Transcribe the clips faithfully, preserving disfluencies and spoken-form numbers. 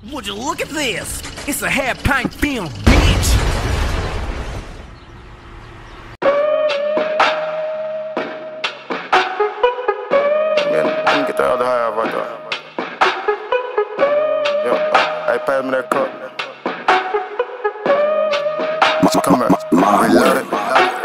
Would you look at this? It's a half pint film, bitch! Man, let me get the other half right there. Yo, hey, pass me that cup. Come back. Reload it.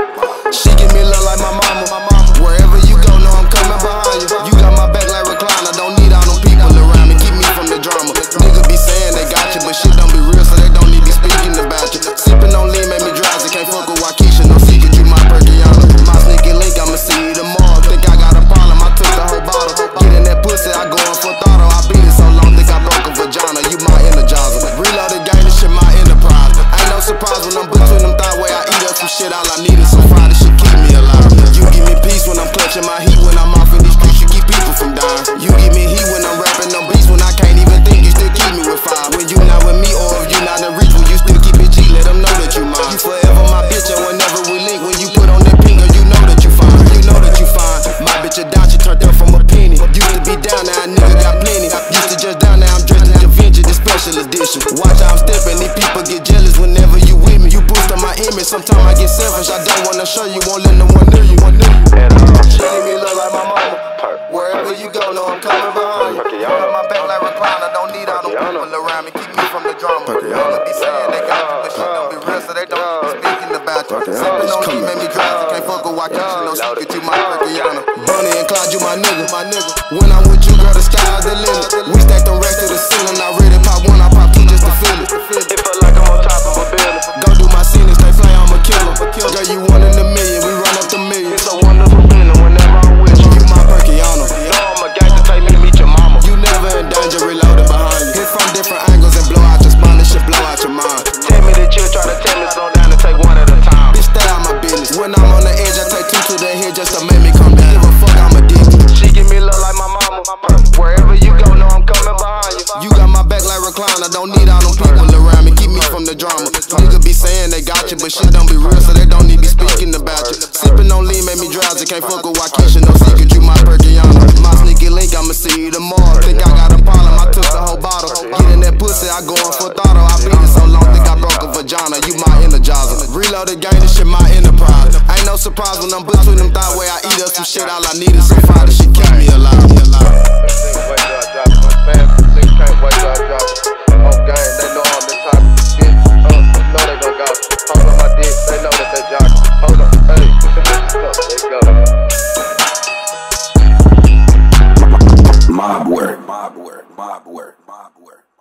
She give me love like my mama. Wherever you go, know I'm coming behind you. You got my back like recliner. Don't need all them people around me. Keep me from the drama. Niggas be saying they got you, but shit don't be real, so they don't need be speaking about you. Sipping on lean make me drowsy. Can't fuck with Waukesha, no secret. You my Perkiana. My sneaky link, I'ma see you tomorrow. Think I got a problem, I took the whole bottle. Get in that pussy, I go in for throttle. I beat it so long, think I broke a vagina. You my energizer. Reload the game, this shit my enterprise. Ain't no surprise when I'm between them thigh way I eat up some shit. All I need is some fire, this shit keep me alive. You give me peace when I'm clutching my heat. When I'm off in these streets, you keep people from dying. You give me heat when I'm rapping them beats. When I can't even think, you still keep me with fire. When you not with me, or if you not in reach, when you still keep it G, let them know that you mine. You forever my bitch, and whenever we link, when you put on that pinger, you know that you fine. You know that you fine. My bitch a down, she turned up from a penny. Used to be down, now a nigga got plenty. Used to just down, now I'm dressed in Da Vinci, the special edition. Watch how I'm stepping, these people get jealous whenever you with me. You boost up my image, sometimes I get selfish. I don't wanna show you, won't let no one near you. And uh, she give me love like my mama. Wherever you go, know I'm coming behind you. You got my back like recliner. Don't need all them people around me. Keep me from the drama. Niggas be saying they got you, but shit don't be real, so they don't be speaking about you. Sipping on lean make me drowsy. Can't fuck with Waukesha, no secret. You my Perkiana. Bunny and Clyde, you my nigga. My nigga. When I'm with you, girl, the sky's the limit. We stack them racks to the ceiling. I ready pop one, I pop two just to feel it. It felt like I'm on top of a building. Go do my scene, stay fly, I'm a killer. Girl, you one in a million. We run up the million. It's a wonderful feeling whenever I'm with you. You my Perkiana. You know I'm a gangster, take me to meet your mama. You never in danger, reloaded behind you. Hit from different angles and blow out your spine. This shit blow out your mind. Tell me that you try to tell me slow down and take one at a time. Bitch, stay out my business. When I'm on the edge, I take two to the head just to make me come down. Give a fuck, I'm addicted. She give me love like my mama. Wherever you go, know I'm coming behind you. You got my back like recliner. Don't need all them people around me. Keep me from the drama. Niggas be saying they got you, but shit don't be real, so they don't need be speaking about you. Sipping on lean make me drowsy. Can't fuck with Waukesha, no secret. You my Perkiana. My sneaky link, I'ma see you tomorrow. Think I got a problem, I took the whole bottle. Get in that pussy, I go in for throttle. I beat it so long, think I broke a vagina. You my energizer. Reload the game, this shit my enterprise. Ain't no surprise when I'm between them thigh way I eat up some shit. All I need is some fire, this shit keep me alive. Mob work, mob work, mob work, mob work.